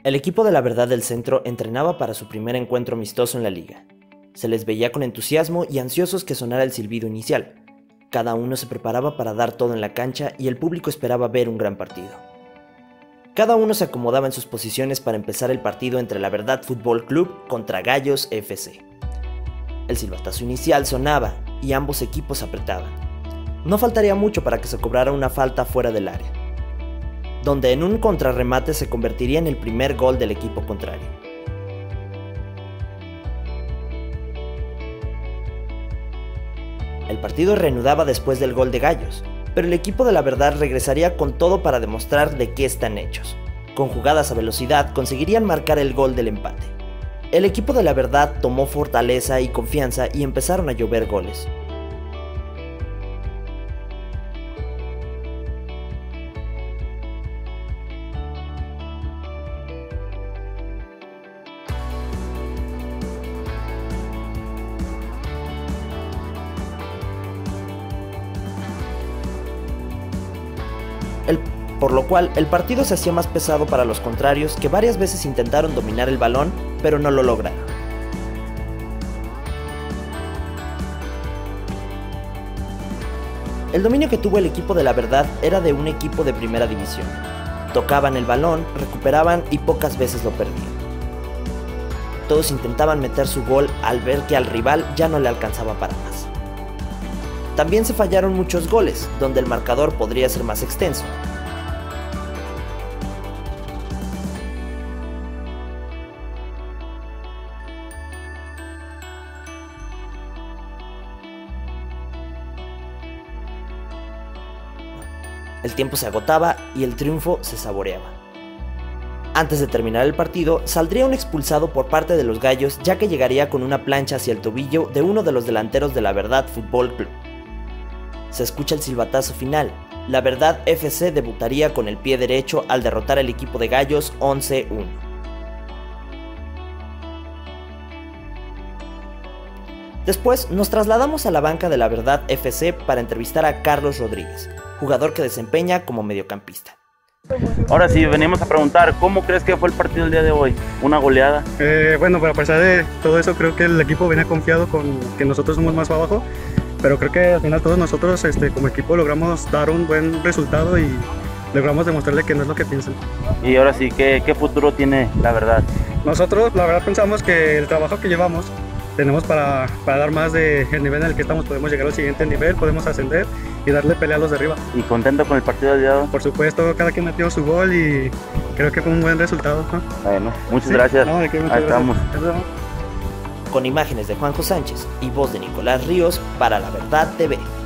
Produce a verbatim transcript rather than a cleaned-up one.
El equipo de La Verdad del Centro entrenaba para su primer encuentro amistoso en la liga. Se les veía con entusiasmo y ansiosos que sonara el silbido inicial. Cada uno se preparaba para dar todo en la cancha y el público esperaba ver un gran partido. Cada uno se acomodaba en sus posiciones para empezar el partido entre La Verdad Fútbol Club contra Gallos F C. El silbatazo inicial sonaba y ambos equipos apretaban. No faltaría mucho para que se cobrara una falta fuera del área, donde en un contrarremate se convertiría en el primer gol del equipo contrario. El partido reanudaba después del gol de Gallos, pero el equipo de La Verdad regresaría con todo para demostrar de qué están hechos. Con jugadas a velocidad conseguirían marcar el gol del empate. El equipo de La Verdad tomó fortaleza y confianza y empezaron a llover goles. El, por lo cual el partido se hacía más pesado para los contrarios, que varias veces intentaron dominar el balón, pero no lo lograron. El dominio que tuvo el equipo de La Verdad era de un equipo de primera división. Tocaban el balón, recuperaban y pocas veces lo perdían. Todos intentaban meter su gol al ver que al rival ya no le alcanzaba para más. También se fallaron muchos goles, donde el marcador podría ser más extenso. El tiempo se agotaba y el triunfo se saboreaba. Antes de terminar el partido, saldría un expulsado por parte de los Gallos, ya que llegaría con una plancha hacia el tobillo de uno de los delanteros de La Verdad Fútbol Club. Se escucha el silbatazo final. La Verdad F C debutaría con el pie derecho al derrotar al equipo de Gallos once a uno. Después nos trasladamos a la banca de La Verdad F C para entrevistar a Carlos Rodríguez, jugador que desempeña como mediocampista. Ahora sí, venimos a preguntar, ¿cómo crees que fue el partido el día de hoy? ¿Una goleada? Eh, bueno, pero a pesar de todo eso, creo que el equipo viene confiado con que nosotros somos más abajo. Pero creo que al final todos nosotros este, como equipo logramos dar un buen resultado y logramos demostrarle que no es lo que piensan. Y ahora sí, ¿qué, qué futuro tiene La Verdad? Nosotros la verdad pensamos que el trabajo que llevamos tenemos para, para dar más del nivel en el que estamos, podemos llegar al siguiente nivel, podemos ascender y darle pelea a los de arriba. ¿Y contento con el partido del día de hoy? Por supuesto, cada quien metió su gol y creo que fue un buen resultado, ¿no? Bueno, muchas sí, gracias. No, de qué, muchas Ahí gracias. estamos. Con imágenes de Juanjo Sánchez y voz de Nicolás Ríos para La Verdad T V.